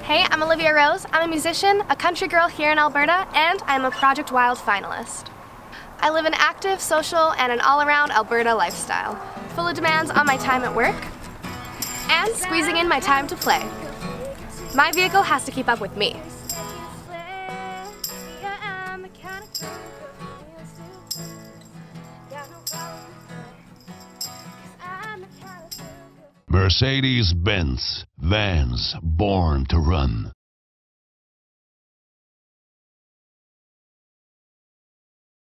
Hey, I'm Olivia Rose. I'm a musician, a country girl here in Alberta, and I'm a Project Wild Finalist. I live an active, social, and an all-around Alberta lifestyle, full of demands on my time at work, and squeezing in my time to play. My vehicle has to keep up with me. Mercedes-Benz Vans, born to run.